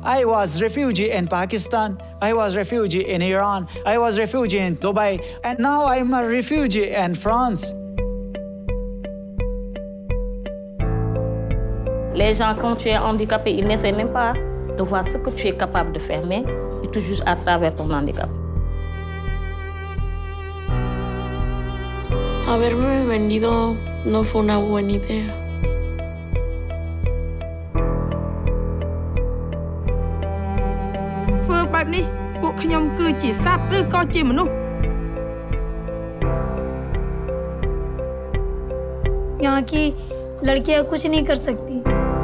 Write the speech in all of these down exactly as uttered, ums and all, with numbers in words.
I was refugee in Pakistan, I was refugee in Iran, I was refugee in Dubai, and now I'm a refugee in France. Les gens, quand tu es handicapé, ils n'essaient même pas de voir ce que tu es capable de faire, mais ils te jugent à travers ton handicap. Haberme vendido no fue una buena idea. Fue bài này, cuộc nhóm cư chỉ sát rư co chỉ mà nụ. यहाँ की लड़कियां कुछ नहीं कर सकती।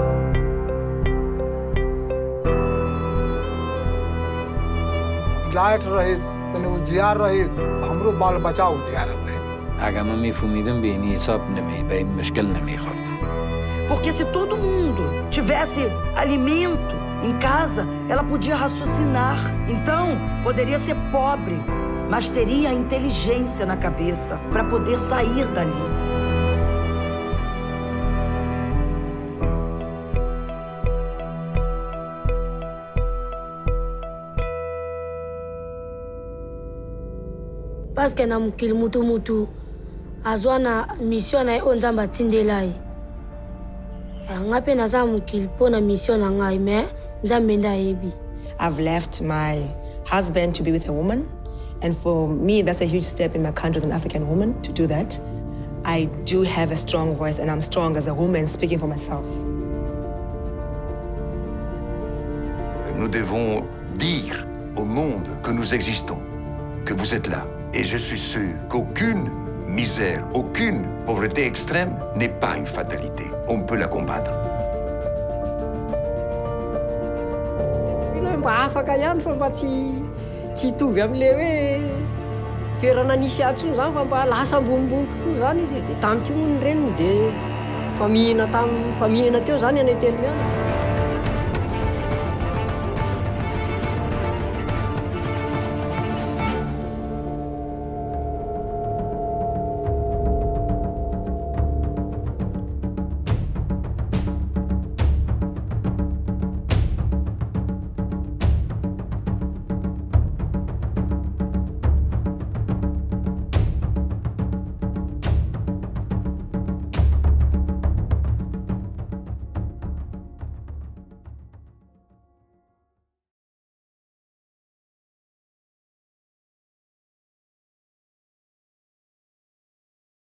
लाइट रहे, तने उजियार रहे, हमरो बाल बचाओ उजियार रहे. Agama me fumidam bem, só na me bem, mas que na me corta. Porque se todo mundo tivesse alimento em casa, ela podia raciocinar. Então, poderia ser pobre, mas teria inteligência na cabeça para poder sair dali. Parce que na mukil mutu mutu azwa na mission na onzamba tindelai. Ngape na za mukil po na mission na ngai me nzambe ndayebi. I've left my husband to be with a woman, and for me that's a huge step in my country as an African woman to do that. I do have a strong voice and I'm strong as a woman speaking for myself. Nous devons dire au monde que nous existons, que vous êtes là. Et je suis sûr qu'aucune misère, aucune pauvreté extrême n'est pas une fatalité. On peut la combattre. Mba afaka ihany fa mba tsy tsy hitovy amin'le hoe toerana nisy atsony zany fa mba lasa ambonimbony kokoa zany izy. Dia tamiko moa ny reniny dia fa mihina tam fa mihina teo zany any an-telo miana.